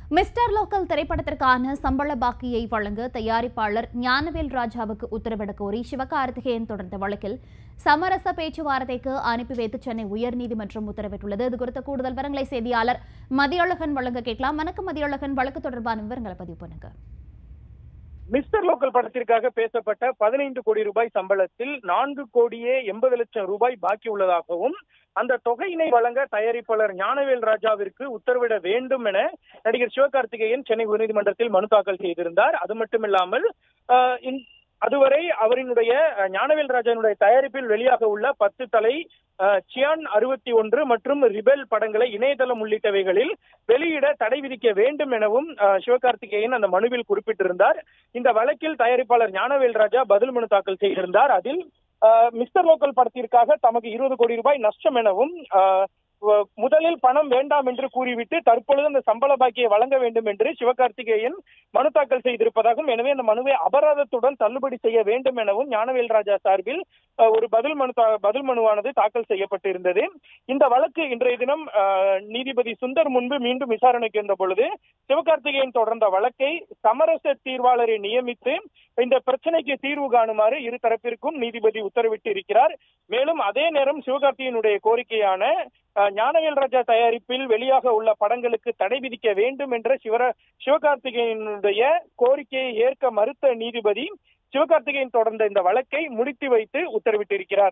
Mister local திரைப்படத்திற்கான சம்பள பாக்கியை வழங்க தயாரிப்பாளர் ஞானவேல் ராஜாவுக்கு உத்தரவிட கோரி சிவகார்த்திகேயன் தொடர்ந்த வழக்கில் சமரச பேச்சுவார்த்தைக்கு அனுப்பி வைத்து சென்னை உயர்நீதிமன்றம் உத்தரவிட்டுள்ளது. இது குறித்த கூடுதல் விவரங்களை செய்தியாளர் மதியழகன் வழங்க கேட்கலாம். வணக்கம் மதியழகன், வழக்கு தொடர்பான விவரங்களை பதிவு பண்ணுங்க. மிஸ்டர் லோக்கல் படத்திற்காக பேசப்பட்ட 15 கோடி ரூபாய் சம்பளத்தில் 4,80,00,000 ரூபாய் பாக்கி உள்ளதாகவும் அந்த தொகையினை வழங்க தயாரிப்பாளர் ஞானவேல் ராஜாவிற்கு உத்தரவிட வேண்டும் என நடிகர் சிவகார்த்திகேயன் சென்னை உயர்நீதிமன்றத்தில் மனு தாக்கல் செய்திருந்தார். அது மட்டுமில்லாமல் அதுவரை அவரினுடைய ஞானவேல் ராஜாவினுடைய தயாரிப்பில் வெளியாக உள்ள 10 தலை சியான் 61 மற்றும் ரிபெல் படங்களை இணையதளம் உள்ளிட்டவைகளில் வெளியிட தடை விதிக்க வேண்டும் எனவும் சிவகார்த்திகேயன் அந்த மனுவில் குறிப்பிட்டிருந்தார். இந்த வழக்கில் தயாரிப்பாளர் ஞானவேல் ராஜா பதில் மனு தாக்கல் செய்திருந்தார். அதில் மிஸ்டர் லோக்கல் படத்திற்காக தமக்கு 20 கோடி ரூபாய் நஷ்டம் எனவும் முதலில் பணம் வேண்டாம் என்று கூறிவிட்டு தற்பொழுது அந்த சம்பள பாக்கியை வழங்க வேண்டும் என்று சிவகார்த்திகேயன் மனு தாக்கல் செய்திருப்பதாகவும், எனவே அந்த மனுவை அபராதத்துடன் தள்ளுபடி செய்ய வேண்டும் எனவும் ஞானவேல் ராஜா சார்பில் ஒரு பதில் மனுவானது தாக்கல் செய்யப்பட்டிருந்தது. இந்த வழக்கு இன்றைய தினம் நீதிபதி சுந்தர் முன்பு மீண்டும் விசாரணைக்கு வந்த பொழுது சிவகார்த்திகேயன் தொடர்ந்த வழக்கை சமரச தீர்வாளரை நியமித்து இந்த பிரச்சனைக்கு தீர்வு காணுமாறு இரு தரப்பிற்கும் நீதிபதி உத்தரவிட்டு இருக்கிறார். மேலும் அதே நேரம் சிவகார்த்திகேயனுடைய கோரிக்கையான ஞானவேல் ராஜா தயாரிப்பில் வெளியாக உள்ள படங்களுக்கு தடை விதிக்க வேண்டும் என்ற சிவகார்த்திகேயனுடைய கோரிக்கையை ஏற்க மறுத்த நீதிபதி சிவகார்த்திகேயன் தொடர்ந்த இந்த வழக்கை முடித்து வைத்து உத்தரவிட்டிருக்கிறார்.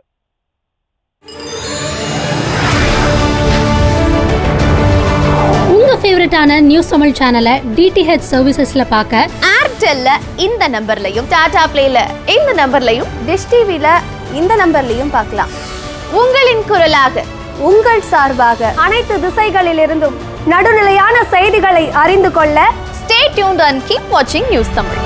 உங்க ஃபேவரட்டான நியூஸ் தமிழ் சேனலை டிடிஹெச் சர்வீசஸ்ல பார்க்க ஏர்டெல்ல இந்த நம்பர்லையும், டாடா பிளேல இந்த நம்பர்லையும், டிஷ் டிவில இந்த நம்பர்லையும் பார்க்கலாம். உங்களின் குரலாக, உங்கள் சார்பாக அனைத்து திசைகளிலிருந்தும் நடுநிலையான செய்திகளை அறிந்து கொள்ள ஸ்டே டியூன்ட் அண்ட் கீப் வாட்சிங் நியூஸ் தமிழ்.